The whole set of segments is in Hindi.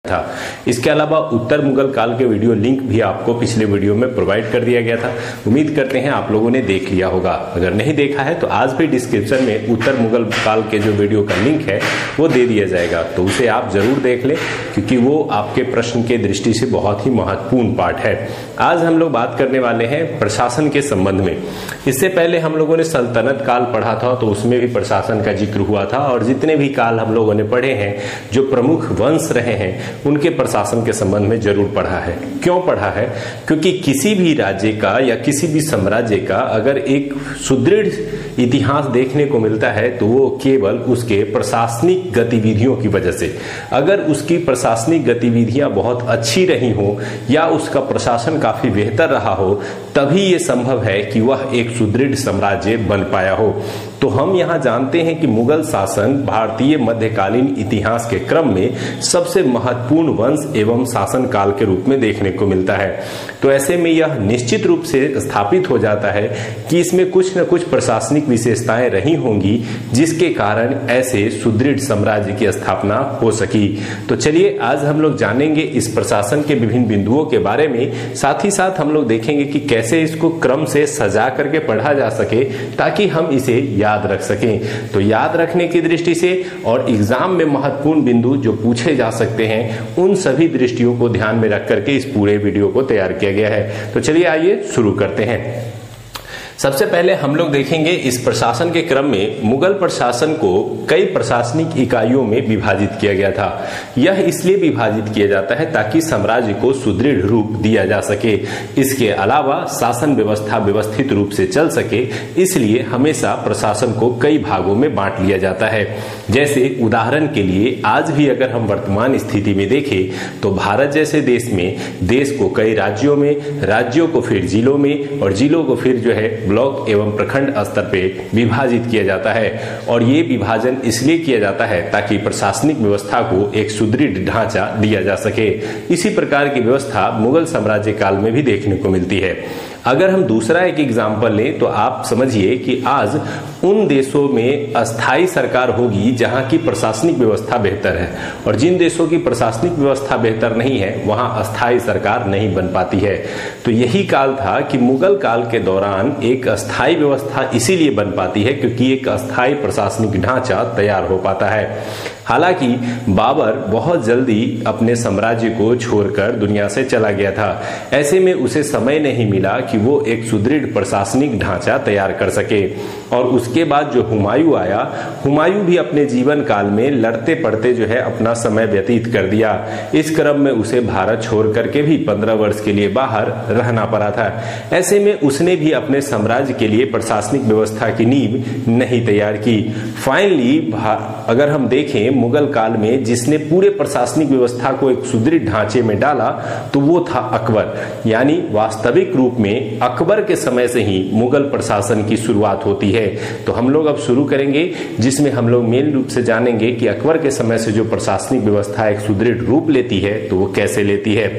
था। इसके अलावा उत्तर मुगल काल के वीडियो लिंक भी आपको पिछले वीडियो में प्रोवाइड कर दिया गया था। उम्मीद करते हैं आप लोगों ने देख लिया होगा। अगर नहीं देखा है तो आज भी डिस्क्रिप्शन में उत्तर मुगल काल के जो वीडियो का लिंक है वो दे दिया जाएगा, तो उसे आप जरूर देख लें क्योंकि वो आपके प्रश्न के दृष्टि से बहुत ही महत्वपूर्ण पार्ट है। आज हम लोग बात करने वाले हैं प्रशासन के संबंध में। इससे पहले हम लोगों ने सल्तनत काल पढ़ा था तो उसमें भी प्रशासन का जिक्र हुआ था, और जितने भी काल हम लोगों ने पढ़े हैं जो प्रमुख वंश रहे हैं उनके प्रशासन के संबंध में जरूर पढ़ा है। क्यों पढ़ा है? क्योंकि किसी भी राज्य का या किसी भी साम्राज्य का अगर एक सुदृढ़ इतिहास देखने को मिलता है तो वो केवल उसके प्रशासनिक गतिविधियों की वजह से। अगर उसकी प्रशासनिक गतिविधियां बहुत अच्छी रही हो या उसका प्रशासन काफी बेहतर रहा हो तभी ये संभव है कि वह एक सुदृढ़ साम्राज्य बन पाया हो। तो हम यहाँ जानते हैं कि मुगल शासन भारतीय मध्यकालीन इतिहास के क्रम में सबसे महत्वपूर्ण वंश एवं शासन काल के रूप में देखने को मिलता है। तो ऐसे में यह निश्चित रूप से स्थापित हो जाता है कि इसमें कुछ न कुछ प्रशासनिक विशेषताएं रही होंगी जिसके कारण ऐसे सुदृढ़ साम्राज्य की स्थापना हो सकी। तो चलिए आज हम लोग जानेंगे इस प्रशासन के विभिन्न बिंदुओं के बारे में, साथ ही साथ हम लोग देखेंगे कि कैसे इसको क्रम से सजा करके पढ़ा जा सके ताकि हम इसे याद रख सकें। तो याद रखने की दृष्टि से और एग्जाम में महत्वपूर्ण बिंदु जो पूछे जा सकते हैं उन सभी दृष्टियों को ध्यान में रख करके इस पूरे वीडियो को तैयार किया गया है। तो चलिए आइए शुरू करते हैं। सबसे पहले हम लोग देखेंगे इस प्रशासन के क्रम में मुगल प्रशासन को कई प्रशासनिक इकाइयों में विभाजित किया गया था। यह इसलिए विभाजित किया जाता है ताकि साम्राज्य को सुदृढ़ रूप दिया जा सके। इसके अलावा शासन व्यवस्था व्यवस्थित रूप से चल सके, इसलिए हमेशा प्रशासन को कई भागों में बांट लिया जाता है। जैसे उदाहरण के लिए आज भी अगर हम वर्तमान स्थिति में देखें तो भारत जैसे देश में देश को कई राज्यों में, राज्यों को फिर जिलों में और जिलों को फिर जो है ब्लॉक एवं प्रखंड स्तर पे विभाजित किया जाता है। और ये विभाजन इसलिए किया जाता है ताकि प्रशासनिक व्यवस्था को एक सुदृढ़ ढांचा दिया जा सके। इसी प्रकार की व्यवस्था मुगल साम्राज्य काल में भी देखने को मिलती है। अगर हम दूसरा एक एग्जाम्पल लें तो आप समझिए कि आज उन देशों में अस्थायी सरकार होगी जहां की प्रशासनिक व्यवस्था बेहतर है, और जिन देशों की प्रशासनिक व्यवस्था बेहतर नहीं है वहां अस्थायी सरकार नहीं बन पाती है। तो यही काल था कि मुगल काल के दौरान एक अस्थायी व्यवस्था इसीलिए बन पाती है क्योंकि एक अस्थायी प्रशासनिक ढांचा तैयार हो पाता है। हालांकि बाबर बहुत जल्दी अपने साम्राज्य को छोड़कर दुनिया से चला गया था। ऐसे में उसे समय नहीं मिला कि वो एक सुदृढ़ प्रशासनिक ढांचा तैयार कर सके। और उसके बाद जो हुमायूं आया, हुमायूं भी अपने जीवन काल में लड़ते पड़ते जो है अपना समय व्यतीत कर दिया। इस क्रम में उसे भारत छोड़ करके भी 15 वर्ष के लिए बाहर रहना पड़ा था। ऐसे में उसने भी अपने साम्राज्य के लिए प्रशासनिक व्यवस्था की नींव नहीं तैयार की। फाइनली अगर हम देखें मुगल काल में जिसने पूरे प्रशासनिक व्यवस्था को एक सुदृढ़ ढांचे में डाला तो वो था अकबर। यानी वास्तविक रूप में अकबर के समय से ही मुगल प्रशासन की शुरुआत होती है। तो हम लोग अब शुरू करेंगे जिसमें हम लोग मेन रूप से जानेंगे कि अकबर के समय से जो प्रशासनिक व्यवस्था एक सुदृढ़ रूप लेती है तो वो कैसे लेती है।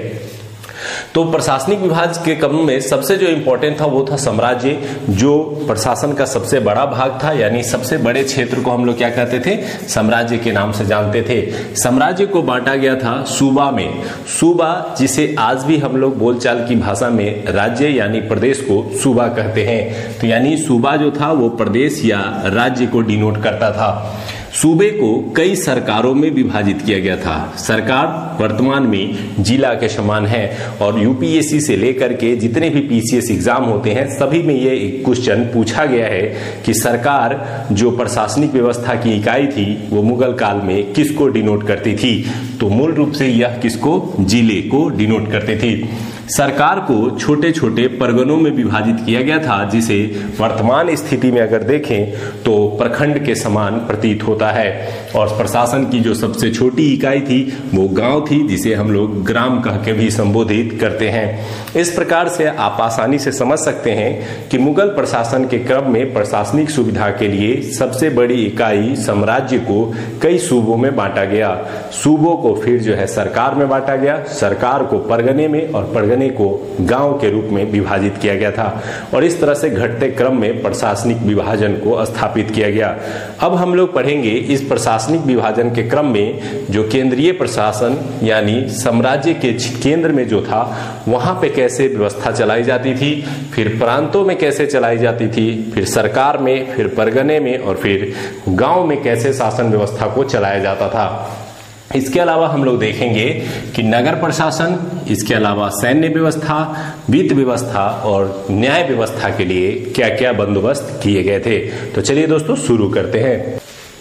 तो प्रशासनिक विभाग के क्रम में सबसे जो इंपॉर्टेंट था वो था साम्राज्य, जो प्रशासन का सबसे बड़ा भाग था। यानी सबसे बड़े क्षेत्र को हम लोग क्या कहते थे? साम्राज्य के नाम से जानते थे। साम्राज्य को बांटा गया था सूबा में। सूबा जिसे आज भी हम लोग बोलचाल की भाषा में राज्य यानी प्रदेश को सूबा कहते हैं। तो यानी सूबा जो था वो प्रदेश या राज्य को डिनोट करता था। सूबे को कई सरकारों में विभाजित किया गया था। सरकार वर्तमान में जिला के समान है और यूपीएससी से लेकर के जितने भी पीसीएस एग्जाम होते हैं सभी में ये क्वेश्चन पूछा गया है कि सरकार जो प्रशासनिक व्यवस्था की इकाई थी वो मुगल काल में किसको डिनोट करती थी? तो मूल रूप से यह किसको? जिले को डिनोट करती थी। सरकार को छोटे छोटे परगनों में विभाजित किया गया था जिसे वर्तमान स्थिति में अगर देखें तो प्रखंड के समान प्रतीत होता है। और प्रशासन की जो सबसे छोटी इकाई थी वो गांव थी जिसे हम लोग ग्राम कह के भी संबोधित करते हैं। इस प्रकार से आप आसानी से समझ सकते हैं कि मुगल प्रशासन के क्रम में प्रशासनिक सुविधा के लिए सबसे बड़ी इकाई साम्राज्य को कई सूबों में बांटा गया। सूबों को फिर जो है सरकार में बांटा गया, सरकार को परगने में और परगने परगने को गांव के रूप में विभाजित किया गया था और इस तरह से घटते क्रम में प्रशासनिक विभाजन को स्थापित किया गया। अब हम लोग पढ़ेंगे इस प्रशासनिक विभाजन के क्रम में जो केंद्रीय प्रशासन यानी साम्राज्य के केंद्र में जो था वहां पे कैसे व्यवस्था चलाई जाती थी, फिर प्रांतों में कैसे चलाई जाती थी, फिर सरकार में, फिर परगने में और फिर गांव में कैसे शासन व्यवस्था को चलाया जाता था। इसके अलावा हम लोग देखेंगे कि नगर प्रशासन, इसके अलावा सैन्य व्यवस्था, वित्त व्यवस्था और न्याय व्यवस्था के लिए क्या क्या बंदोबस्त किए गए थे। तो चलिए दोस्तों शुरू करते हैं।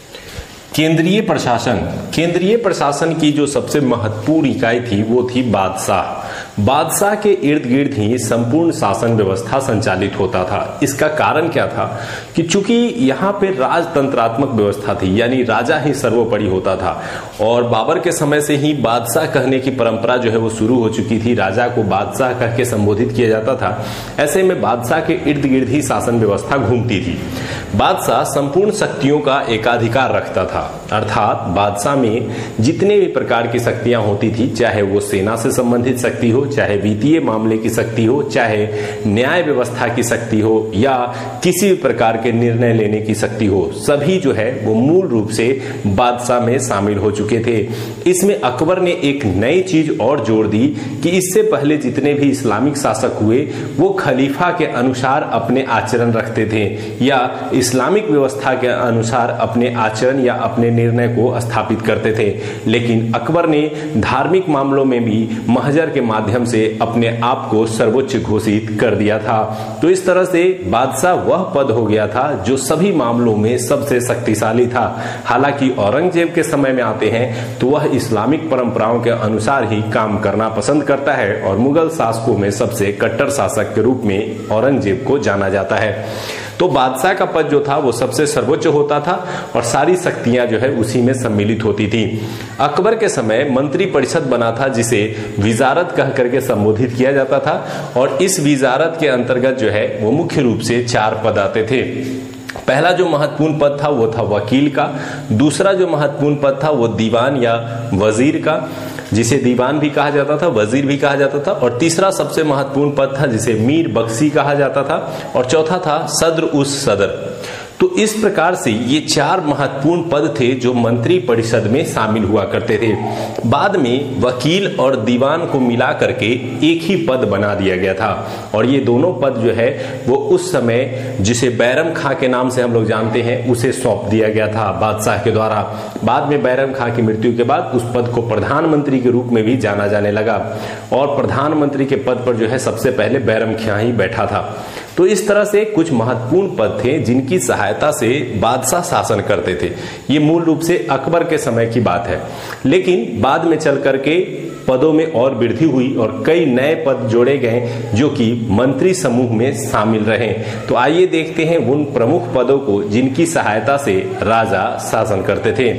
केंद्रीय प्रशासन। केंद्रीय प्रशासन की जो सबसे महत्वपूर्ण इकाई थी वो थी बादशाह। बादशाह के इर्द गिर्द ही संपूर्ण शासन व्यवस्था संचालित होता था। इसका कारण क्या था कि चूंकि यहाँ पे राजतंत्रात्मक व्यवस्था थी यानी राजा ही सर्वोपरि होता था और बाबर के समय से ही बादशाह कहने की परंपरा जो है वो शुरू हो चुकी थी। राजा को बादशाह कह के संबोधित किया जाता था। ऐसे में बादशाह के इर्द गिर्द ही शासन व्यवस्था घूमती थी। बादशाह संपूर्ण शक्तियों का एकाधिकार रखता था, अर्थात बादशाह में जितने भी प्रकार की शक्तियां होती थी, चाहे वो सेना से संबंधित शक्ति हो, चाहे वित्तीय मामले की शक्ति हो, चाहे न्याय व्यवस्था की शक्ति हो या किसी भी प्रकार के निर्णय लेने की शक्ति हो, सभी जो है वो मूल रूप से बादशाह में शामिल हो चुके थे। इसमें अकबर ने एक नई चीज और जोड़ दी कि इससे पहले जितने भी इस्लामिक शासक हुए वो खलीफा के अनुसार अपने आचरण रखते थे या इस्लामिक व्यवस्था के अनुसार अपने आचरण या अपने निर्णय को स्थापित करते थे, लेकिन अकबर ने धार्मिक मामलों में भी महजर के माध्यम से अपने आप को सर्वोच्च घोषित कर दिया था। तो इस तरह से बादशाह वह पद हो गया था जो सभी मामलों में सबसे शक्तिशाली था। हालांकि औरंगजेब के समय में आते हैं तो वह इस्लामिक परंपराओं के अनुसार ही काम करना पसंद करता है और मुगल शासकों में सबसे कट्टर शासक के रूप में औरंगजेब को जाना जाता है। तो बादशाह का पद जो था वो सबसे सर्वोच्च होता था और सारी शक्तियां जो है उसी में सम्मिलित होती थी। अकबर के समय मंत्री परिषद बना था जिसे विजारत कह करके संबोधित किया जाता था और इस विजारत के अंतर्गत जो है वो मुख्य रूप से 4 पद आते थे। पहला जो महत्वपूर्ण पद था वो था वकील का, दूसरा जो महत्वपूर्ण पद था वो दीवान या वजीर का, जिसे दीवान भी कहा जाता था, वजीर भी कहा जाता था, और तीसरा सबसे महत्वपूर्ण पद था जिसे मीर बख्शी कहा जाता था, और चौथा था सद्र उस सदर। तो इस प्रकार से ये 4 महत्वपूर्ण पद थे जो मंत्री परिषद में शामिल हुआ करते थे। बाद में वकील और दीवान को मिला करके एक ही पद बना दिया गया था और ये दोनों पद जो है वो उस समय जिसे बैरम खां के नाम से हम लोग जानते हैं उसे सौंप दिया गया था बादशाह के द्वारा। बाद में बैरम खां की मृत्यु के बाद उस पद को प्रधानमंत्री के रूप में भी जाना जाने लगा और प्रधानमंत्री के पद पर जो है सबसे पहले बैरम खां ही बैठा था। तो इस तरह से कुछ महत्वपूर्ण पद थे जिनकी सहायता से बादशाह शासन करते थे। ये मूल रूप से अकबर के समय की बात है, लेकिन बाद में चल करके पदों में और वृद्धि हुई और कई नए पद जोड़े गए जो कि मंत्री समूह में शामिल रहे। तो आइए देखते हैं उन प्रमुख पदों को जिनकी सहायता से राजा शासन करते थे।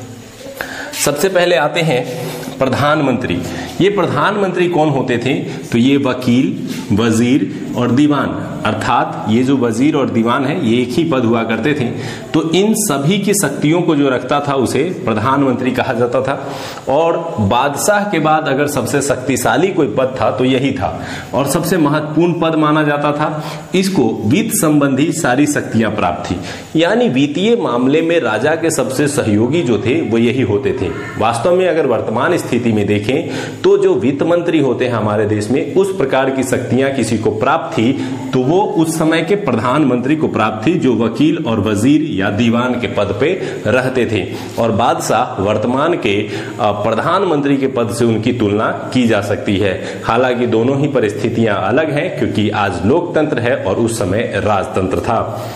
सबसे पहले आते हैं प्रधानमंत्री। ये प्रधानमंत्री कौन होते थे? तो ये वकील, वजीर और दीवान, अर्थात ये जो वजीर और दीवान है ये एक ही पद हुआ करते थे। तो इन सभी की शक्तियों को जो रखता था उसे प्रधानमंत्री कहा जाता था। और बादशाह के बाद अगर सबसे शक्तिशाली कोई पद था तो यही था और सबसे महत्वपूर्ण पद माना जाता था। इसको वित्त संबंधी सारी शक्तियां प्राप्त थी, यानी वित्तीय मामले में राजा के सबसे सहयोगी जो थे वो यही होते थे। वास्तव में अगर वर्तमान स्थिति में देखें तो जो वित्त मंत्री होते हैं हमारे देश में, उस प्रकार की शक्तियां किसी को प्राप्त थी तो वो उस समय के प्रधानमंत्री को प्राप्त थी जो वकील और वजीर या दीवान के पद पे रहते थे। और बादशाह वर्तमान के प्रधानमंत्री के पद से उनकी तुलना की जा सकती है। हालांकि दोनों ही परिस्थितियां अलग हैं क्योंकि आज लोकतंत्र है और उस समय राजतंत्र था।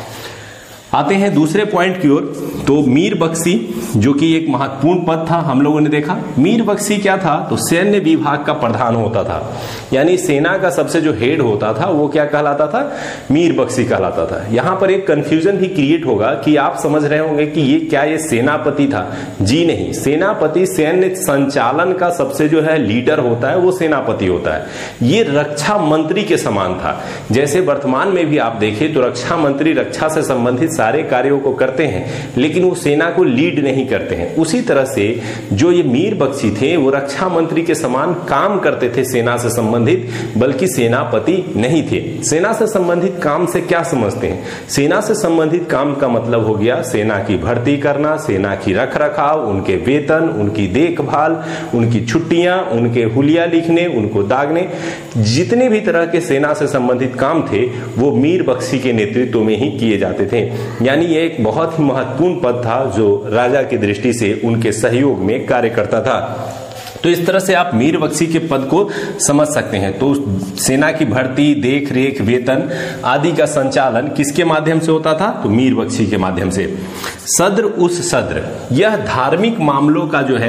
आते हैं दूसरे पॉइंट की ओर। तो मीर बख्शी जो कि एक महत्वपूर्ण पद था, हम लोगों ने देखा मीर बख्शी क्या था तो सैन्य विभाग का प्रधान होता था, यानी सेना का सबसे जो हेड होता था वो क्या कहलाता था? मीर बख्शी कहलाता था। यहां पर एक कंफ्यूजन भी क्रिएट होगा कि आप समझ रहे होंगे कि ये क्या ये सेनापति था? जी नहीं, सेनापति सैन्य संचालन का सबसे जो है लीडर होता है वो सेनापति होता है। ये रक्षा मंत्री के समान था। जैसे वर्तमान में भी आप देखें तो रक्षा मंत्री रक्षा से संबंधित सारे कार्यों को करते हैं, लेकिन वो सेना को लीड नहीं करते हैं। उसी तरह से जो ये मीर बख्शी थे वो रक्षा मंत्री के समान काम करते थे सेना से संबंधित, बल्कि सेनापति नहीं थे। सेना से संबंधित काम से क्या समझते हैं? सेना से संबंधित काम का मतलब हो गया सेना की भर्ती करना, सेना की रख रखाव, उनके वेतन, उनकी देखभाल, उनकी छुट्टियां, उनके हुलिया लिखने, उनको दागने, जितने भी तरह के सेना से संबंधित काम थे वो मीर बख्शी के नेतृत्व में ही किए जाते थे। यानी ये एक बहुत ही महत्वपूर्ण पद था जो राजा की दृष्टि से उनके सहयोग में कार्य करता था। तो इस तरह से आप मीर बख्शी के पद को समझ सकते हैं। तो सेना की भर्ती, देख रेख, वेतन आदि का संचालन किसके माध्यम से होता था? तो मीर बख्शी के माध्यम से। सद्र उस सद्र, यह धार्मिक मामलों का जो है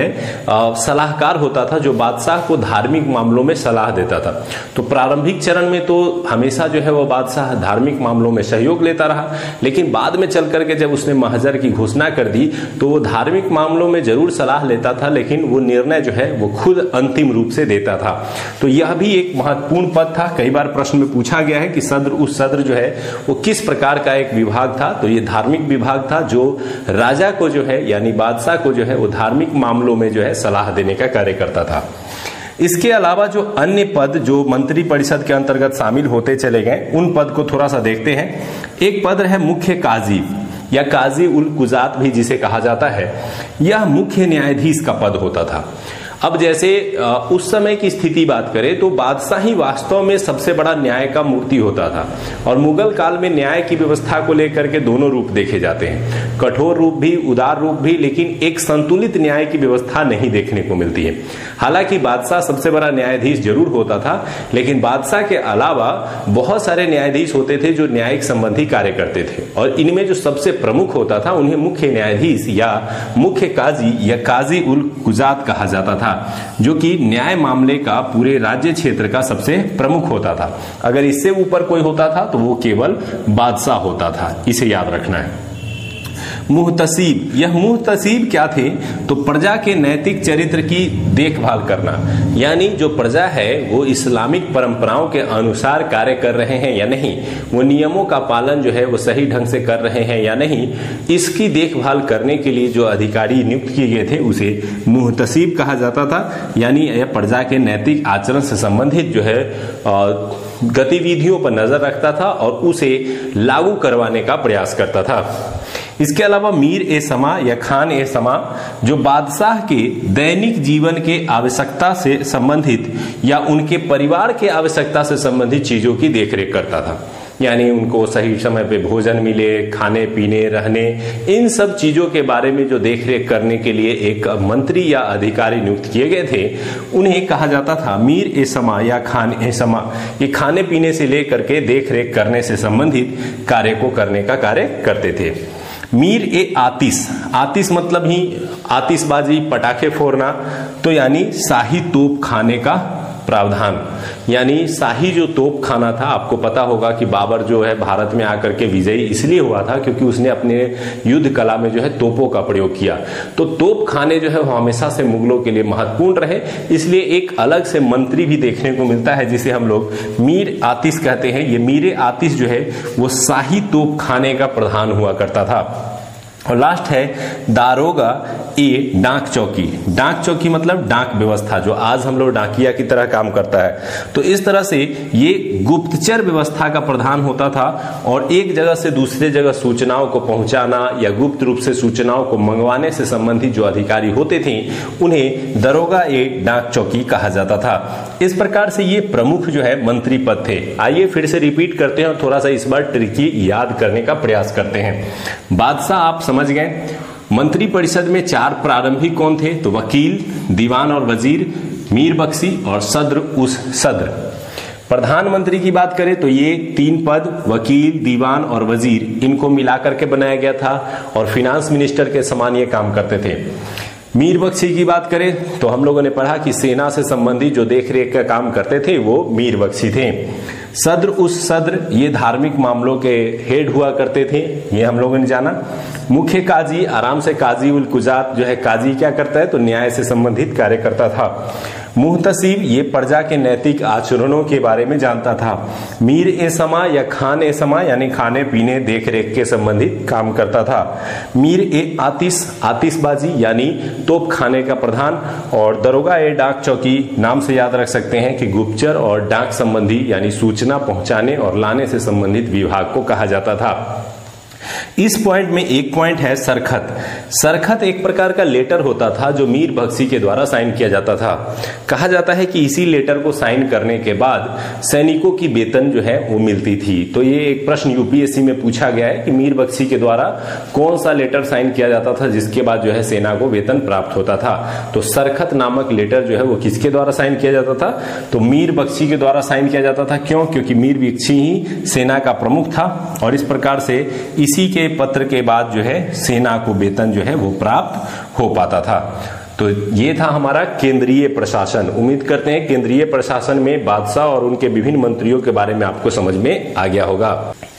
सलाहकार होता था, जो बादशाह को धार्मिक मामलों में सलाह देता था। तो प्रारंभिक चरण में तो हमेशा जो है वो बादशाह धार्मिक मामलों में सहयोग लेता रहा, लेकिन बाद में चल करके जब उसने महजर की घोषणा कर दी तो वो धार्मिक मामलों में जरूर सलाह लेता था, लेकिन वो निर्णय जो है वो खुद अंतिम रूप से देता था। तो यह भी एक महत्वपूर्ण पद था। कई बार प्रश्न में पूछा गया है कि सद्र उस सद्र जो है वो किस प्रकार का एक विभाग था? तो ये धार्मिक विभाग था जो राजा को जो है यानी बादशाह को जो है वो धार्मिक मामलों में जो है सलाह देने का कार्य करता था। इसके अलावा जो अन्य पद जो मंत्री परिषद के अंतर्गत शामिल होते चले गए, उन पद को थोड़ा सा देखते हैं। एक पद है मुख्य काजी या काजी उल कुजात भी जिसे कहा जाता है। यह मुख्य न्यायाधीश का पद होता था। अब जैसे उस समय की स्थिति बात करें तो बादशाह ही वास्तव में सबसे बड़ा न्याय का मूर्ति होता था, और मुगल काल में न्याय की व्यवस्था को लेकर के दोनों रूप देखे जाते हैं, कठोर रूप भी, उदार रूप भी, लेकिन एक संतुलित न्याय की व्यवस्था नहीं देखने को मिलती है। हालांकि बादशाह सबसे बड़ा न्यायाधीश जरूर होता था, लेकिन बादशाह के अलावा बहुत सारे न्यायाधीश होते थे जो न्यायिक संबंधी कार्य करते थे, और इनमें जो सबसे प्रमुख होता था उन्हें मुख्य न्यायाधीश या मुख्य काजी या काजी उल कुजात कहा जाता था, जो कि न्याय मामले का पूरे राज्य क्षेत्र का सबसे प्रमुख होता था। अगर इससे ऊपर कोई होता था तो वो केवल बादशाह होता था, इसे याद रखना है। मुहतसीब, यह मुहतसीब क्या थे? तो प्रजा के नैतिक चरित्र की देखभाल करना, यानी जो प्रजा है वो इस्लामिक परंपराओं के अनुसार कार्य कर रहे हैं या नहीं, वो नियमों का पालन जो है वो सही ढंग से कर रहे हैं या नहीं, इसकी देखभाल करने के लिए जो अधिकारी नियुक्त किए गए थे उसे मुहतसीब कहा जाता था। यानी यह प्रजा के नैतिक आचरण से संबंधित जो है गतिविधियों पर नजर रखता था और उसे लागू करवाने का प्रयास करता था। इसके अलावा मीर ए समा या खान ए समा जो बादशाह के दैनिक जीवन के आवश्यकता से संबंधित या उनके परिवार के आवश्यकता से संबंधित चीजों की देखरेख करता था, यानी उनको सही समय पे भोजन मिले, खाने पीने, रहने, इन सब चीजों के बारे में जो देखरेख करने के लिए एक मंत्री या अधिकारी नियुक्त किए गए थे उन्हें कहा जाता था मीर ए समा या खान ए समा। ये खाने पीने से लेकर के देखरेख करने से संबंधित कार्य को करने का कार्य करते थे। मीर ए आतिश, आतिश मतलब ही आतिशबाजी, पटाखे फोड़ना, तो यानी शाही तोप खाने का प्रावधान, यानी शाही जो तोप खाना था। आपको पता होगा कि बाबर जो है भारत में आकर के विजयी इसलिए हुआ था क्योंकि उसने अपने युद्ध कला में जो है तोपों का प्रयोग किया। तो तोप खाने जो है वो हमेशा से मुगलों के लिए महत्वपूर्ण रहे, इसलिए एक अलग से मंत्री भी देखने को मिलता है जिसे हम लोग मीर आतिश कहते हैं। ये मीर आतिश जो है वो शाही तोप खाने का प्रधान हुआ करता था। और लास्ट है दारोगा ए डाक चौकी। डाक चौकी मतलब डाक व्यवस्था, जो आज हम लोग डाकिया की तरह काम करता है। तो इस तरह से ये गुप्तचर व्यवस्था का प्रधान होता था और एक जगह से दूसरे जगह सूचनाओं को पहुंचाना या गुप्त रूप से सूचनाओं को मंगवाने से संबंधित जो अधिकारी होते थे उन्हें दरोगा ए डाक चौकी कहा जाता था। इस प्रकार से ये प्रमुख जो है मंत्री पद थे। आइए फिर से रिपीट करते हैं और थोड़ा सा इस बार ट्रिकी याद करने का प्रयास करते हैं। बादशाह आप समझ गए। मंत्री परिषद में 4 प्रारंभिक कौन थे? तो वकील, दीवान और वजीर, मीर बख्शी और सद्र उस सद्र। प्रधानमंत्री की बात करें तो ये 3 पद वकील, दीवान और वजीर, इनको मिलाकर के बनाया गया था और फिनांस मिनिस्टर के समान ये काम करते थे। मीर बख्शी की बात करें तो हम लोगों ने पढ़ा कि सेना से संबंधित जो देखरेख का काम करते थे वो मीर बख्शी थे। सद्र उस सद्र ये धार्मिक मामलों के हेड हुआ करते थे, ये हम लोगों ने जाना। मुख्य काजी आराम से काजी उल कुजात जो है, काजी क्या करता है? तो न्याय से संबंधित कार्य करता था। मुहतसिब ये प्रजा के नैतिक आचरणों के बारे में जानता था। मीर ए समा या खान ए समा यानी खाने पीने देख रेख के संबंधित काम करता था। मीर ए आतिश आतिशबाजी यानी तोप खाने का प्रधान। और दरोगा ए डाक चौकी नाम से याद रख सकते हैं कि गुप्तचर और डाक संबंधी यानी सूचना पहुंचाने और लाने से संबंधित विभाग को कहा जाता था। इस पॉइंट में एक पॉइंट है सरखत। सरखत एक प्रकार का लेटर होता था जो मीर बख्शी के द्वारा साइन किया जाता था। कहा जाता है कि इसी लेटर को साइन करने के बाद सैनिकों की वेतन जो है वो मिलती थी। तो ये एक प्रश्न यूपीएससी में पूछा गया है कि मीर बख्शी के द्वारा कौन सा लेटर साइन किया जाता था जिसके बाद जो है सेना को वेतन प्राप्त होता था। तो सरखत नामक लेटर जो है वो किसके द्वारा साइन किया जाता था? तो मीर बख्शी के द्वारा साइन किया जाता था। क्यों? क्योंकि मीर बख्शी ही सेना का प्रमुख था और इस प्रकार से इसी के पत्र के बाद जो है सेना को वेतन जो है वो प्राप्त हो पाता था। तो ये था हमारा केंद्रीय प्रशासन। उम्मीद करते हैं केंद्रीय प्रशासन में बादशाह और उनके विभिन्न मंत्रियों के बारे में आपको समझ में आ गया होगा।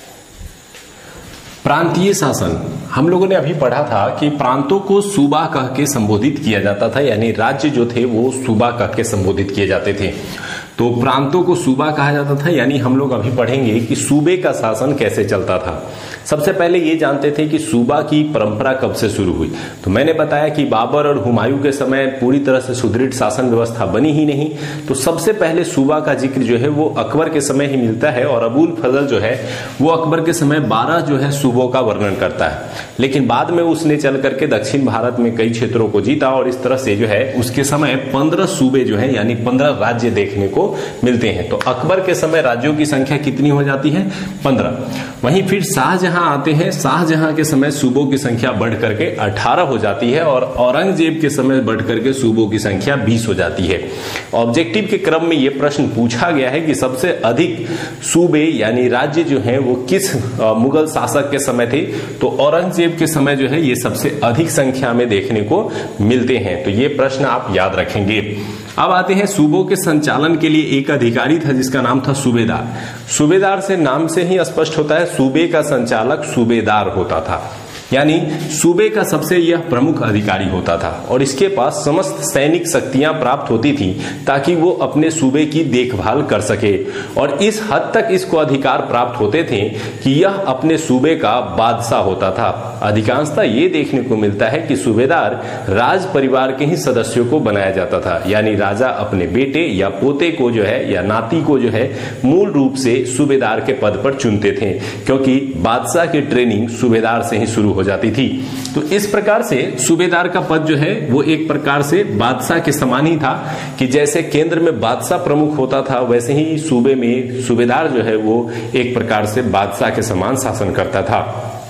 प्रांतीय शासन, हम लोगों ने अभी पढ़ा था कि प्रांतों को सूबा कह के संबोधित किया जाता था, यानी राज्य जो थे वो सूबा कह के संबोधित किए जाते थे। तो प्रांतों को सूबा कहा जाता था, यानी हम लोग अभी पढ़ेंगे कि सूबे का शासन कैसे चलता था। सबसे पहले ये जानते थे कि सूबा की परंपरा कब से शुरू हुई। तो मैंने बताया कि बाबर और हुमायूं के समय पूरी तरह से सुदृढ़ शासन व्यवस्था बनी ही नहीं। तो सबसे पहले सूबा का जिक्र जो है वो अकबर के समय ही मिलता है और अबुल फजल जो है वो अकबर के समय 12 जो है सूबों का वर्णन करता है। लेकिन बाद में उसने चल करके दक्षिण भारत में कई क्षेत्रों को जीता और इस तरह से जो है उसके समय 15 सूबे जो है यानी 15 राज्य देखने को मिलते हैं। तो अकबर के समय राज्यों की संख्या कितनी हो जाती है? 15। वहीं फिर शाहजहां आते हैं। शाहजहां के समय सूबों की संख्या बढ़ करके 18 हो जाती है और औरंगजेब के समय बढ़ करके सूबों की संख्या 20 हो जाती है। ऑब्जेक्टिव के क्रम में यह प्रश्न पूछा गया है कि सबसे अधिक सूबे यानी राज्य जो हैं वो किस मुगल शासक के समय थे। तो औरंगजेब के समय जो है ये सबसे अधिक संख्या में देखने को मिलते हैं। तो ये प्रश्न आप याद रखेंगे। अब आते हैं सूबों के संचालन के लिए एक अधिकारी था जिसका नाम था सूबेदार। सूबेदार से नाम से ही स्पष्ट होता है सूबे का संचालक सूबेदार होता था, यानी सूबे का सबसे यह प्रमुख अधिकारी होता था और इसके पास समस्त सैनिक शक्तियां प्राप्त होती थी ताकि वो अपने सूबे की देखभाल कर सके। और इस हद तक इसको अधिकार प्राप्त होते थे कि यह अपने सूबे का बादशाह होता था। अधिकांशतः ये देखने को मिलता है कि सूबेदार राज परिवार के ही सदस्यों को बनाया जाता था, यानी राजा अपने बेटे या पोते को जो है या नाती को जो है मूल रूप से सूबेदार के पद पर चुनते थे, क्योंकि बादशाह की ट्रेनिंग सूबेदार से ही शुरू हो जाती थी। तो इस प्रकार से सूबेदार का पद जो है वो एक प्रकार से बादशाह के समान ही था कि जैसे केंद्र में बादशाह प्रमुख होता था वैसे ही सूबे में सूबेदार जो है वो एक प्रकार से बादशाह के समान शासन करता था।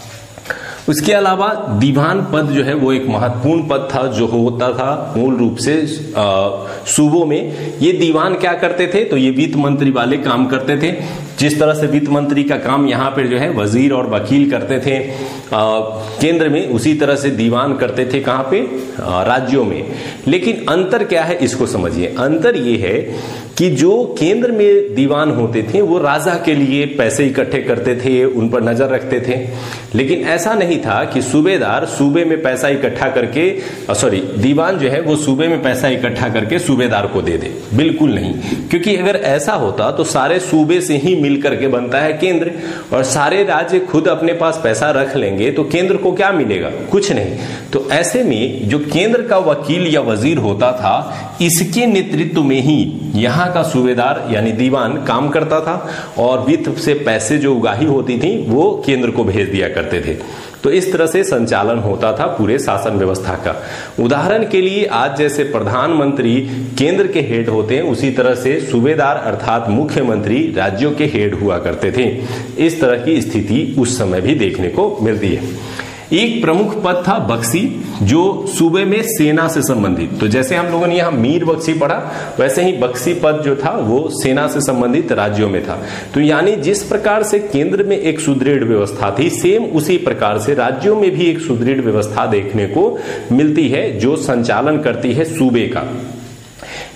उसके अलावा दीवान पद जो है वो एक महत्वपूर्ण पद था जो होता था मूल रूप से सूबों में। ये दीवान क्या करते थे? तो ये वित्त मंत्री वाले काम करते थे। जिस तरह से वित्त मंत्री का काम यहाँ पे जो है वजीर और वकील करते थे केंद्र में, उसी तरह से दीवान करते थे कहाँ पे? राज्यों में। लेकिन अंतर क्या है इसको समझिए। अंतर ये है कि जो केंद्र में दीवान होते थे वो राजा के लिए पैसे इकट्ठे करते थे, उन पर नजर रखते थे। लेकिन ऐसा नहीं था कि सूबेदार सूबे में पैसा इकट्ठा करके दीवान जो है वो सूबे में पैसा इकट्ठा करके सूबेदार को दे दे। बिल्कुल नहीं, क्योंकि अगर ऐसा होता तो सारे सूबे से ही मिल करके बनता है केंद्र और सारे राज्य खुद अपने पास पैसा रख लेंगे तो केंद्र को क्या मिलेगा? कुछ नहीं। तो ऐसे में जो केंद्र का वकील या वजीर होता था इसके नेतृत्व में ही यहाँ का सूबेदार यानी दीवान काम करता था और वित्त से पैसे जो उगाही होती थी वो केंद्र को भेज दिया करते थे। तो इस तरह से संचालन होता था पूरे शासन व्यवस्था का। उदाहरण के लिए आज जैसे प्रधानमंत्री केंद्र के हेड होते हैं उसी तरह से सूबेदार अर्थात मुख्यमंत्री राज्यों के हेड हुआ करते थे। इस तरह की स्थिति उस समय भी देखने को मिलती है। एक प्रमुख पद था बख्शी जो सूबे में सेना से संबंधित। तो जैसे हम लोगों ने यहाँ मीर बख्शी पढ़ा वैसे ही बख्शी पद जो था वो सेना से संबंधित राज्यों में था। तो यानी जिस प्रकार से केंद्र में एक सुदृढ़ व्यवस्था थी सेम उसी प्रकार से राज्यों में भी एक सुदृढ़ व्यवस्था देखने को मिलती है जो संचालन करती है सूबे का।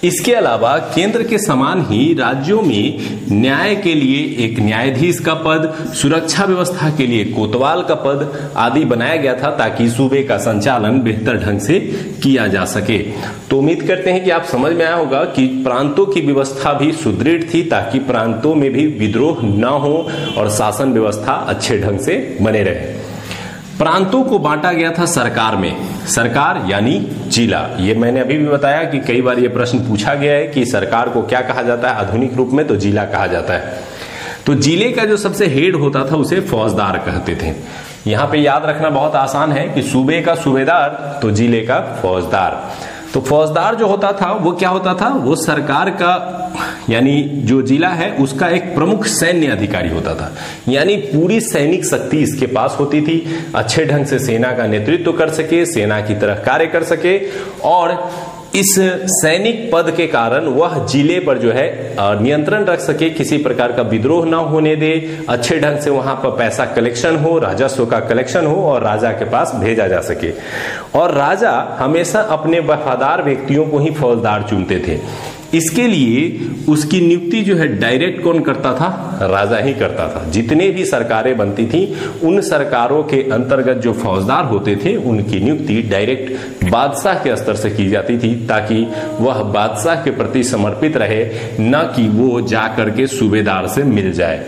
इसके अलावा केंद्र के समान ही राज्यों में न्याय के लिए एक न्यायाधीश का पद, सुरक्षा व्यवस्था के लिए कोतवाल का पद आदि बनाया गया था ताकि सूबे का संचालन बेहतर ढंग से किया जा सके। तो उम्मीद करते हैं कि आप समझ में आया होगा कि प्रांतों की व्यवस्था भी सुदृढ़ थी ताकि प्रांतों में भी विद्रोह न हो और शासन व्यवस्था अच्छे ढंग से बने रहे। प्रांतों को बांटा गया था सरकार में, सरकार यानी जिला। ये मैंने अभी भी बताया कि कई बार ये प्रश्न पूछा गया है कि सरकार को क्या कहा जाता है आधुनिक रूप में, तो जिला कहा जाता है। तो जिले का जो सबसे हेड होता था उसे फौजदार कहते थे। यहां पे याद रखना बहुत आसान है कि सूबे का सूबेदार तो जिले का फौजदार। तो फौजदार जो होता था वो क्या होता था, वो सरकार का यानी जो जिला है उसका एक प्रमुख सैन्य अधिकारी होता था, यानी पूरी सैनिक शक्ति इसके पास होती थी, अच्छे ढंग से सेना का नेतृत्व कर सके, सेना की तरह कार्य कर सके और इस सैनिक पद के कारण वह जिले पर जो है नियंत्रण रख सके, किसी प्रकार का विद्रोह ना होने दे, अच्छे ढंग से वहां पर पैसा कलेक्शन हो, राजस्व का कलेक्शन हो और राजा के पास भेजा जा सके। और राजा हमेशा अपने वफादार व्यक्तियों को ही फौजदार चुनते थे। इसके लिए उसकी नियुक्ति जो है डायरेक्ट कौन करता था, राजा ही करता था। जितने भी सरकारें बनती थी उन सरकारों के अंतर्गत जो फौजदार होते थे उनकी नियुक्ति डायरेक्ट बादशाह के स्तर से की जाती थी ताकि वह बादशाह के प्रति समर्पित रहे, न कि वो जा करके सूबेदार से मिल जाए।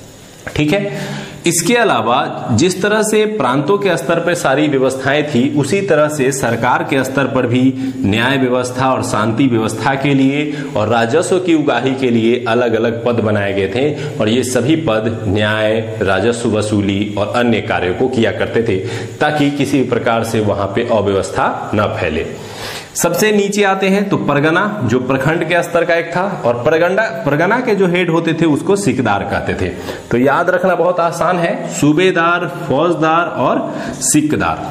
ठीक है। इसके अलावा जिस तरह से प्रांतों के स्तर पर सारी व्यवस्थाएं थी उसी तरह से सरकार के स्तर पर भी न्याय व्यवस्था और शांति व्यवस्था के लिए और राजस्व की उगाही के लिए अलग अलग पद बनाए गए थे और ये सभी पद न्याय, राजस्व वसूली और अन्य कार्यों को किया करते थे ताकि किसी प्रकार से वहां पे अव्यवस्था न फैले। सबसे नीचे आते हैं तो परगना, जो प्रखंड के स्तर का एक था, और परगना के जो हेड होते थे उसको सिकदार कहते थे। तो याद रखना बहुत आसान है, सूबेदार, फौजदार और सिकदार।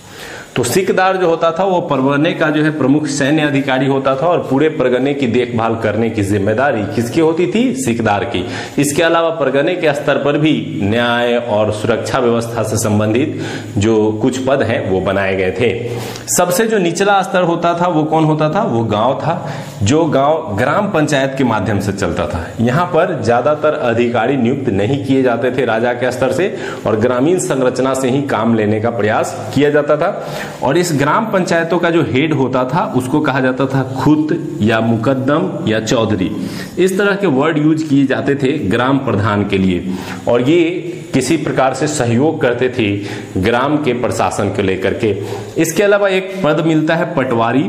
तो सिकदार जो होता था वो परगने का जो है प्रमुख सैन्य अधिकारी होता था और पूरे परगने की देखभाल करने की जिम्मेदारी किसकी होती थी, सिकदार की। इसके अलावा परगने के स्तर पर भी न्याय और सुरक्षा व्यवस्था से संबंधित जो कुछ पद हैं वो बनाए गए थे। सबसे जो निचला स्तर होता था वो कौन होता था, वो गांव था, जो गांव ग्राम पंचायत के माध्यम से चलता था। यहाँ पर ज्यादातर अधिकारी नियुक्त नहीं किए जाते थे राजा के स्तर से और ग्रामीण संरचना से ही काम लेने का प्रयास किया जाता था। और इस ग्राम पंचायतों का जो हेड होता था उसको कहा जाता था खुत या मुकद्दम या चौधरी। इस तरह के वर्ड यूज किए जाते थे ग्राम प्रधान के लिए और ये किसी प्रकार से सहयोग करते थे ग्राम के प्रशासन को लेकर के। इसके अलावा एक पद मिलता है पटवारी।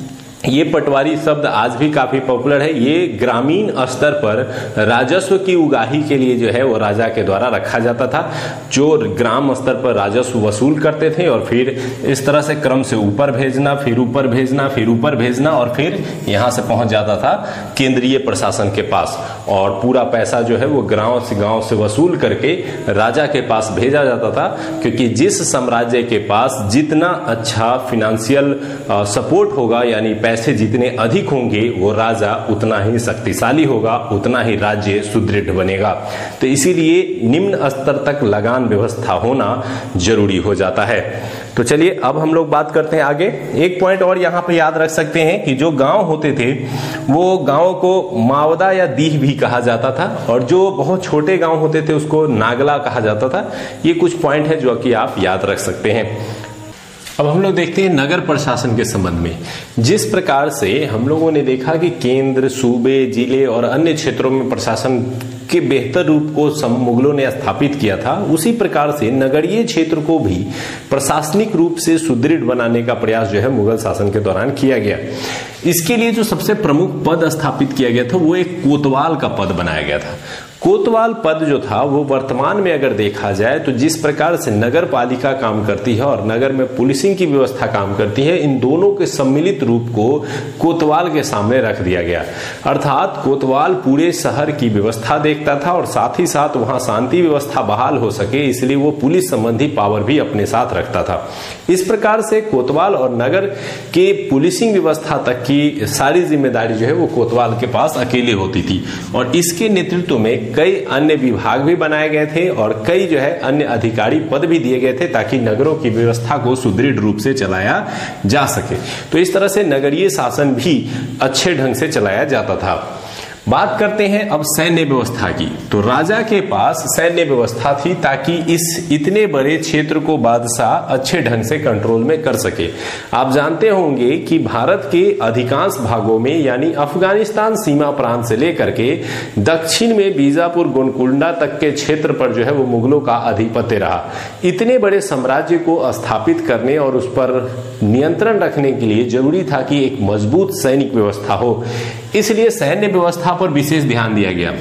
ये पटवारी शब्द आज भी काफी पॉपुलर है। ये ग्रामीण स्तर पर राजस्व की उगाही के लिए जो है वो राजा के द्वारा रखा जाता था, जो ग्राम स्तर पर राजस्व वसूल करते थे और फिर इस तरह से क्रम से ऊपर भेजना, फिर ऊपर भेजना, फिर ऊपर भेजना और फिर यहां से पहुंच जाता था केंद्रीय प्रशासन के पास और पूरा पैसा जो है वो गांव से वसूल करके राजा के पास भेजा जाता था। क्योंकि जिस साम्राज्य के पास जितना अच्छा फिनेंशियल सपोर्ट होगा, यानी पैसे जितने अधिक होंगे, वो राजा उतना ही शक्तिशाली होगा, उतना ही राज्य सुदृढ़ बनेगा। तो इसीलिए निम्न स्तर तक लगान व्यवस्था होना जरूरी हो जाता है। तो चलिए अब हम लोग बात करते हैं आगे। एक पॉइंट और यहाँ पे याद रख सकते हैं कि जो गांव होते थे वो गांव को मावदा या दीह भी कहा जाता था और जो बहुत छोटे गांव होते थे उसको नागला कहा जाता था। ये कुछ पॉइंट है जो कि आप याद रख सकते हैं। अब हम लोग देखते हैं नगर प्रशासन के संबंध में। जिस प्रकार से हम लोगों ने देखा कि केंद्र, सूबे, जिले और अन्य क्षेत्रों में प्रशासन के बेहतर रूप को मुगलों ने स्थापित किया था, उसी प्रकार से नगरीय क्षेत्र को भी प्रशासनिक रूप से सुदृढ़ बनाने का प्रयास जो है मुगल शासन के दौरान किया गया। इसके लिए जो सबसे प्रमुख पद स्थापित किया गया था वो एक कोतवाल का पद बनाया गया था। कोतवाल पद जो था वो वर्तमान में अगर देखा जाए तो जिस प्रकार से नगर पालिका काम करती है और नगर में पुलिसिंग की व्यवस्था काम करती है, इन दोनों के सम्मिलित रूप को कोतवाल के सामने रख दिया गया। अर्थात कोतवाल पूरे शहर की व्यवस्था देखता था और साथ ही साथ वहां शांति व्यवस्था बहाल हो सके, इसलिए वो पुलिस संबंधी पावर भी अपने साथ रखता था। इस प्रकार से कोतवाल और नगर के पुलिसिंग व्यवस्था तक की सारी जिम्मेदारी जो है वो कोतवाल के पास अकेले होती थी और इसके नेतृत्व में कई अन्य विभाग भी बनाए गए थे और कई जो है अन्य अधिकारी पद भी दिए गए थे ताकि नगरों की व्यवस्था को सुदृढ़ रूप से चलाया जा सके। तो इस तरह से नगरीय शासन भी अच्छे ढंग से चलाया जाता था। बात करते हैं अब सैन्य व्यवस्था की। तो राजा के पास सैन्य व्यवस्था थी ताकि इस इतने बड़े क्षेत्र को बादशाह अच्छे ढंग से कंट्रोल में कर सके। आप जानते होंगे कि भारत के अधिकांश भागों में यानी अफगानिस्तान सीमा प्रांत से लेकर के दक्षिण में बीजापुर गोलकुंडा तक के क्षेत्र पर जो है वो मुगलों का आधिपत्य रहा। इतने बड़े साम्राज्य को स्थापित करने और उस पर नियंत्रण रखने के लिए जरूरी था कि एक मजबूत सैनिक व्यवस्था हो, इसलिए सैन्य व्यवस्था पर विशेष ध्यान दिया गया।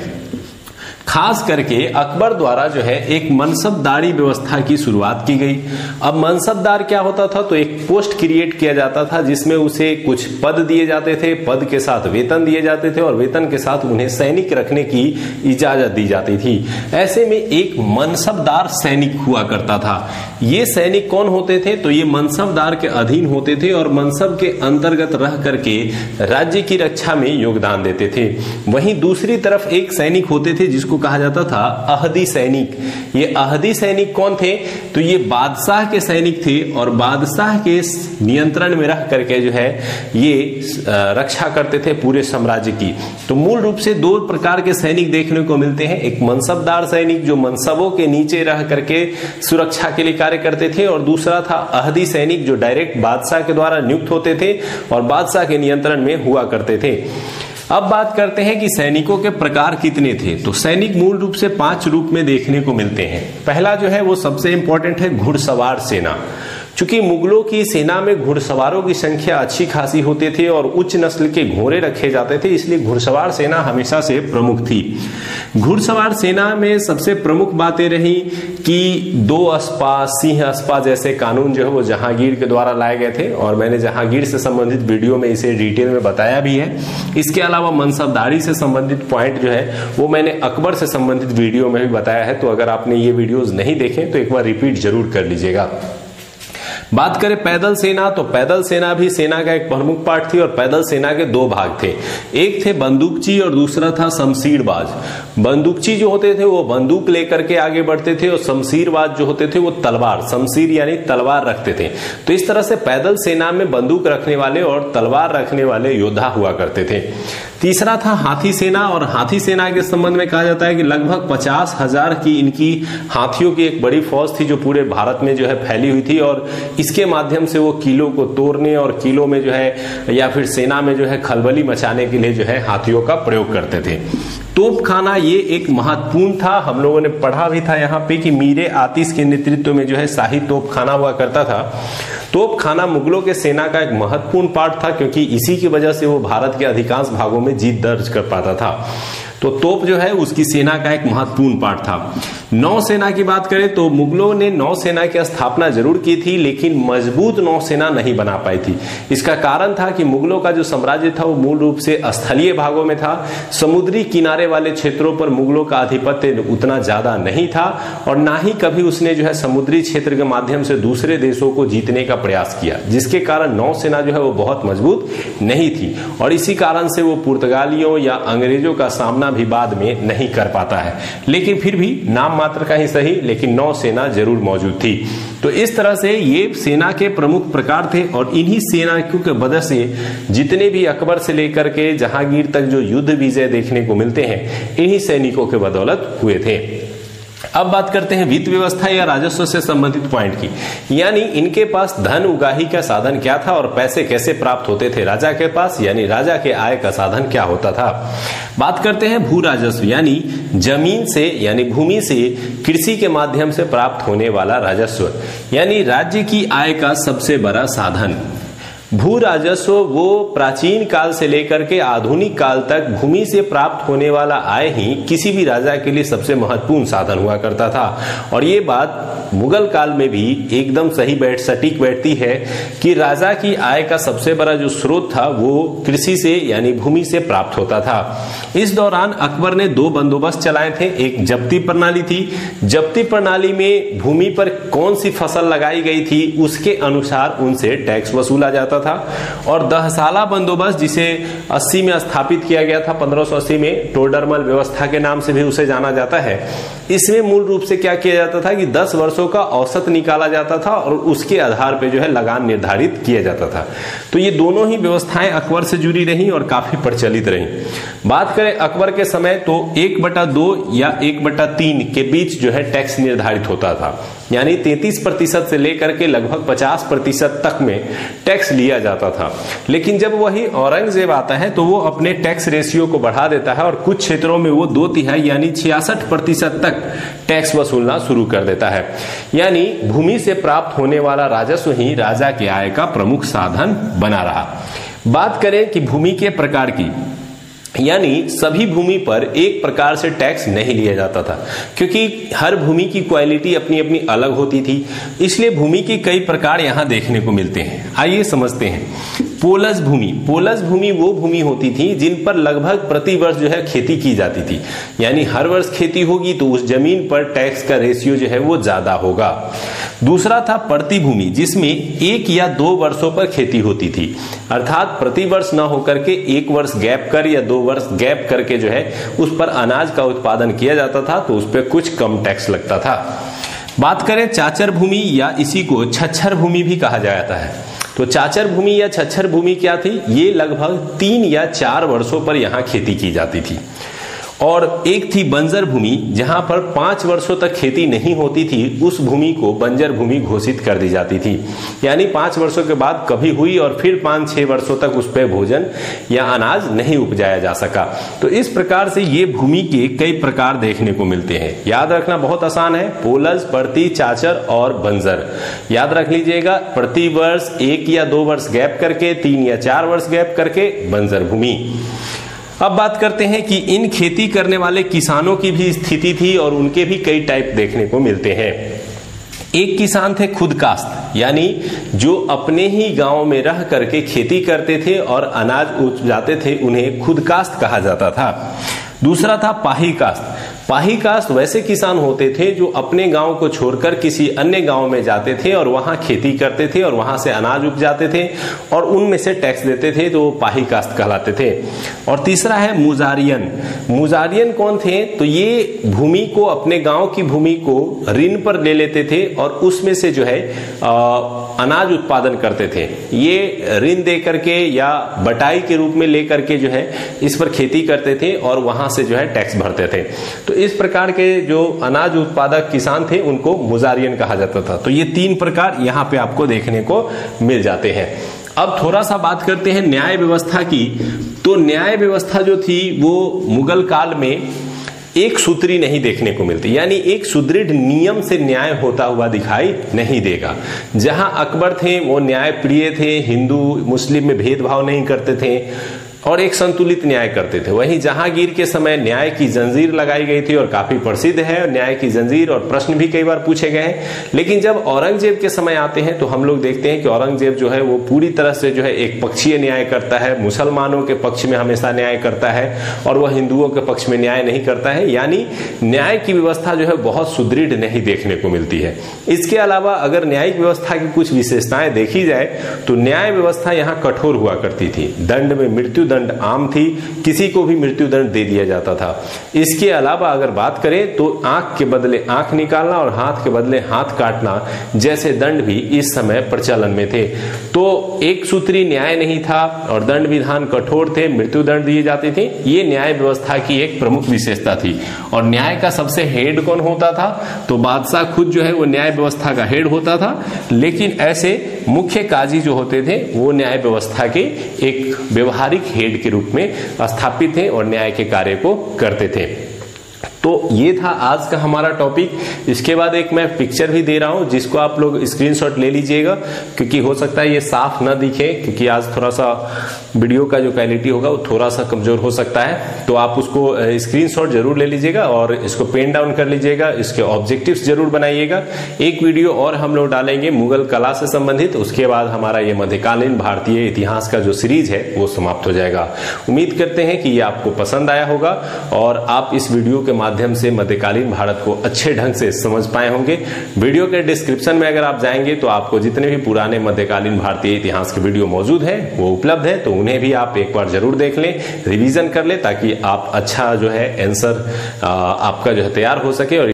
खास करके अकबर द्वारा जो है एक मनसबदारी व्यवस्था की शुरुआत की गई। अब मनसबदार क्या होता था, तो एक पोस्ट क्रिएट किया जाता था जिसमें उसे कुछ पद दिए जाते थे, पद के साथ वेतन दिए जाते थे और वेतन के साथ उन्हें सैनिक रखने की इजाजत दी जाती थी। ऐसे में एक मनसबदार सैनिक हुआ करता था। ये सैनिक कौन होते थे, तो ये मनसबदार के अधीन होते थे और मनसब के अंतर्गत रह करके राज्य की रक्षा में योगदान देते थे। वहीं दूसरी तरफ एक सैनिक होते थे जिसको कहा जाता था अहदी सैनिक। ये अहदी सैनिक कौन थे, तो ये बादशाह के सैनिक थे और बादशाह के नियंत्रण में रह करके जो है ये रक्षा करते थे पूरे साम्राज्य की। तो मूल रूप से दो प्रकार के सैनिक देखने को मिलते हैं, एक मनसबदार सैनिक जो मनसबों के नीचे रह करके सुरक्षा के लिए कार्य करते थे और दूसरा था अहदी सैनिक जो डायरेक्ट बादशाह के द्वारा नियुक्त होते थे और बादशाह के नियंत्रण में हुआ करते थे। अब बात करते हैं कि सैनिकों के प्रकार कितने थे। तो सैनिक मूल रूप से 5 रूप में देखने को मिलते हैं। पहला जो है वो सबसे इंपॉर्टेंट है घुड़सवार सेना। चूंकि मुगलों की सेना में घुड़सवारों की संख्या अच्छी खासी होते थे और उच्च नस्ल के घोड़े रखे जाते थे, इसलिए घुड़सवार सेना हमेशा से प्रमुख थी। घुड़सवार सेना में सबसे प्रमुख बातें रही कि 2 अस्पा, सिंह अस्पा जैसे कानून जो है वो जहांगीर के द्वारा लाए गए थे और मैंने जहांगीर से संबंधित वीडियो में इसे डिटेल में बताया भी है। इसके अलावा मनसबदारी से संबंधित पॉइंट जो है वो मैंने अकबर से संबंधित वीडियो में भी बताया है। तो अगर आपने ये वीडियोज नहीं देखे तो एक बार रिपीट जरूर कर लीजिएगा। बात करें पैदल सेना, तो पैदल सेना भी सेना का एक प्रमुख पार्ट थी और पैदल सेना के 2 भाग थे, एक थे बंदूकची और दूसरा था शमशीरबाज। बंदूकची जो होते थे वो बंदूक लेकर के आगे बढ़ते थे और शमशीरबाज जो होते थे वो तलवार, शमशीर यानी तलवार रखते थे। तो इस तरह से पैदल सेना में बंदूक रखने वाले और तलवार रखने वाले योद्धा हुआ करते थे। तीसरा था हाथी सेना और हाथी सेना के संबंध में कहा जाता है कि लगभग 50,000 की इनकी हाथियों की एक बड़ी फौज थी जो पूरे भारत में जो है फैली हुई थी और इसके माध्यम से वो किलों को तोड़ने और किलों में जो है या फिर सेना में जो है खलबली मचाने के लिए जो है हाथियों का प्रयोग करते थे। तोपखाना ये एक महत्वपूर्ण था, हम लोगों ने पढ़ा भी था यहाँ पे कि मीरे आतिश के नेतृत्व में जो है शाही तोपखाना हुआ करता था। तोपखाना मुगलों के सेना का एक महत्वपूर्ण पार्ट था क्योंकि इसी की वजह से वो भारत के अधिकांश भागों में जीत दर्ज कर पाता था। तो तोप जो है उसकी सेना का एक महत्वपूर्ण पार्ट था। नौसेना की बात करें तो मुगलों ने नौसेना की स्थापना जरूर की थी लेकिन मजबूत नौसेना नहीं बना पाई थी। इसका कारण था कि मुगलों का जो साम्राज्य था वो मूल रूप से स्थलीय भागों में था। समुद्री किनारे वाले क्षेत्रों पर मुगलों का आधिपत्य उतना ज्यादा नहीं था और ना ही कभी उसने जो है समुद्री क्षेत्र के माध्यम से दूसरे देशों को जीतने का प्रयास किया, जिसके कारण नौसेना जो है वो बहुत मजबूत नहीं थी और इसी कारण से वो पुर्तगालियों या अंग्रेजों का सामना भी बाद में नहीं कर पाता है। लेकिन फिर भी नाम मात्र का ही सही, लेकिन नौसेना जरूर मौजूद थी। तो इस तरह से ये सेना के प्रमुख प्रकार थे और इन्हीं सेनाओं के वजह से जितने भी अकबर से लेकर के जहांगीर तक जो युद्ध विजय देखने को मिलते हैं इन्हीं सैनिकों के बदौलत हुए थे। अब बात करते हैं वित्त व्यवस्था या राजस्व से संबंधित पॉइंट की, यानी इनके पास धन उगाही का साधन क्या था और पैसे कैसे प्राप्त होते थे राजा के पास, यानी राजा के आय का साधन क्या होता था। बात करते हैं भू राजस्व, यानी जमीन से यानी भूमि से कृषि के माध्यम से प्राप्त होने वाला राजस्व, यानी राज्य की आय का सबसे बड़ा साधन। भू राजस्व वो प्राचीन काल से लेकर के आधुनिक काल तक भूमि से प्राप्त होने वाला आय ही किसी भी राजा के लिए सबसे महत्वपूर्ण साधन हुआ करता था। और ये बात मुगल काल में भी एकदम सही सटीक बैठती है कि राजा की आय का सबसे बड़ा जो स्रोत था वो कृषि से यानी भूमि से प्राप्त होता था। इस दौरान अकबर ने 2 बंदोबस्त चलाए थे। एक जब्ती प्रणाली थी, जब्ती प्रणाली में भूमि पर कौन सी फसल लगाई गई थी उसके अनुसार उनसे टैक्स वसूला जाता था। था। और दहसाला बंदोबस्त, जिसे 80 में स्थापित किया गया था, 1580 में, टोडरमल व्यवस्था के नाम से भी उसे जाना जाता है। इसमें मूल रूप से क्या किया जाता था कि 10 वर्षों का औसत निकाला जाता था और उसके आधार पर जो है लगान निर्धारित किया जाता था। तो ये दोनों ही व्यवस्थाएं अकबर से जुड़ी रही और काफी प्रचलित रही। बात करें अकबर के समय तो 1/2 या 1/3 के बीच जो है टैक्स निर्धारित होता था, यानी 33% से लेकर के लगभग 50% तक में टैक्स लिया जाता था। लेकिन जब वही औरंगजेब आता है तो वो अपने टैक्स रेशियो को बढ़ा देता है और कुछ क्षेत्रों में वो 2/3 यानी 66% तक टैक्स वसूलना शुरू कर देता है। यानी भूमि से प्राप्त होने वाला राजस्व ही राजा के आय का प्रमुख साधन बना रहा। बात करें कि भूमि के प्रकार की, यानी सभी भूमि पर एक प्रकार से टैक्स नहीं लिया जाता था, क्योंकि हर भूमि की क्वालिटी अपनी अपनी अलग होती थी। इसलिए भूमि के कई प्रकार यहां देखने को मिलते हैं। आइए समझते हैं। पोलस भूमि, पोलस भूमि वो भूमि होती थी जिन पर लगभग प्रति वर्ष जो है खेती की जाती थी, यानी हर वर्ष खेती होगी तो उस जमीन पर टैक्स का रेशियो जो है वो ज्यादा होगा। दूसरा था पड़ती भूमि, जिसमें 1 या 2 वर्षों पर खेती होती थी, अर्थात प्रति वर्ष न होकर के 1 वर्ष गैप कर या 2 वर्ष गैप करके जो है उस पर अनाज का उत्पादन किया जाता था, तो उस पर कुछ कम टैक्स लगता था। बात करें चाचर भूमि, या इसी को छच्छर भूमि भी कहा जाता है। तो चाचर भूमि या छच्छर भूमि क्या थी? ये लगभग 3 या 4 वर्षों पर यहां खेती की जाती थी। और एक थी बंजर भूमि, जहां पर 5 वर्षों तक खेती नहीं होती थी, उस भूमि को बंजर भूमि घोषित कर दी जाती थी, यानी 5 वर्षों के बाद कभी हुई और फिर 5-6 वर्षों तक उस पर भोजन या अनाज नहीं उपजाया जा सका। तो इस प्रकार से ये भूमि के कई प्रकार देखने को मिलते हैं। याद रखना बहुत आसान है, पोलस, पड़ती, चाचर और बंजर। याद रख लीजिएगा, प्रति वर्ष 1 या 2 वर्ष गैप करके, 3 या 4 वर्ष गैप करके बंजर भूमि। अब बात करते हैं कि इन खेती करने वाले किसानों की भी स्थिति थी और उनके भी कई टाइप देखने को मिलते हैं। एक किसान थे खुदकास्त, यानी जो अपने ही गांव में रह करके खेती करते थे और अनाज उपजाते थे, उन्हें खुदकास्त कहा जाता था। दूसरा था पाही कास्त। पाही कास्त वैसे किसान होते थे जो अपने गांव को छोड़कर किसी अन्य गांव में जाते थे और वहां खेती करते थे और वहां से अनाज उपजाते थे और उनमें से टैक्स देते थे, तो पाही कास्त कहलाते थे। और तीसरा है मुजारियन। मुजारियन कौन थे? तो ये भूमि को, अपने गांव की भूमि को ऋण पर ले लेते थे और उसमें से जो है अनाज उत्पादन करते थे। ये ऋण दे करके या बटाई के रूप में लेकर के जो है इस पर खेती करते थे और वहां से जो है टैक्स भरते थे। तो इस प्रकार के जो अनाज उत्पादक किसान थे उनको मुजारियन कहा जाता था। तो ये 3 प्रकार यहाँ पे आपको देखने को मिल जाते हैं। अब थोड़ा सा बात करते हैं न्याय व्यवस्था की। तो न्याय व्यवस्था जो थी वो मुगल काल में एक सूत्री नहीं देखने को मिलती, यानी एक सुदृढ़ नियम से न्याय होता हुआ दिखाई नहीं देगा। जहां अकबर थे वो न्याय प्रिय थे, हिंदू मुस्लिम में भेदभाव नहीं करते थे और एक संतुलित न्याय करते थे। वहीं जहांगीर के समय न्याय की जंजीर लगाई गई थी और काफी प्रसिद्ध है न्याय की जंजीर, और प्रश्न भी कई बार पूछे गए हैं। लेकिन जब औरंगजेब के समय आते हैं तो हम लोग देखते हैं कि औरंगजेब जो है वो पूरी तरह से जो है एक पक्षीय न्याय करता है, मुसलमानों के पक्ष में हमेशा न्याय करता है और वह हिंदुओं के पक्ष में न्याय नहीं करता है। यानी न्याय की व्यवस्था जो है बहुत सुदृढ़ नहीं देखने को मिलती है। इसके अलावा अगर न्यायिक व्यवस्था की कुछ विशेषताएं देखी जाए तो न्याय व्यवस्था यहाँ कठोर हुआ करती थी। दंड में मृत्यु दंड आम थी, किसी को भी मृत्यु दंड दे दिया जाता था। इसके अलावा अगर बात करें तो आंख के बदले आंख निकालना और हाथ के बदले हाथ काटना जैसे दंड भी इस समय प्रचलन में थे। तो एक सूत्री न्याय नहीं था और दंड विधान कठोर थे, मृत्यु दंड दिए जाते थे। ये न्याय व्यवस्था की एक प्रमुख विशेषता थी। और न्याय का सबसे हेड कौन होता था? तो बादशाह खुद जो है वो न्याय व्यवस्था का हेड होता था, लेकिन ऐसे मुख्य काजी जो होते थे वो न्याय व्यवस्था के एक व्यवहारिक हेड के रूप में स्थापित थे और न्याय के कार्य को करते थे। तो ये था आज का हमारा टॉपिक। इसके बाद एक मैं पिक्चर भी दे रहा हूं जिसको आप लोग स्क्रीनशॉट ले लीजिएगा, क्योंकि हो सकता है ये साफ ना दिखे, क्योंकि आज थोड़ा सा वीडियो का जो क्वालिटी होगा वो थोड़ा सा कमजोर हो सकता है। तो आप उसको स्क्रीनशॉट जरूर ले लीजिएगा और इसको पेन डाउन कर लीजिएगा, इसके ऑब्जेक्टिव्स जरूर बनाइएगा। एक वीडियो और हम लोग डालेंगे मुगल कला से संबंधित, उसके बाद हमारा ये मध्यकालीन भारतीय इतिहास का जो सीरीज है वो समाप्त हो जाएगा। उम्मीद करते हैं कि ये आपको पसंद आया होगा और आप इस वीडियो के माध्यम माध्यम से मध्यकालीन भारत को अच्छे ढंग से समझ पाए होंगे। वीडियो के डिस्क्रिप्शन में अगर आप जाएंगे तो आपको जितने भी पुराने मध्यकालीन भारतीय इतिहास के वीडियो मौजूद है वो उपलब्ध है, तो उन्हें भी आप एक बार जरूर देख लें, रिवीजन कर लें, ताकि आप अच्छा जो है आंसर आपका जो है तैयार हो सके और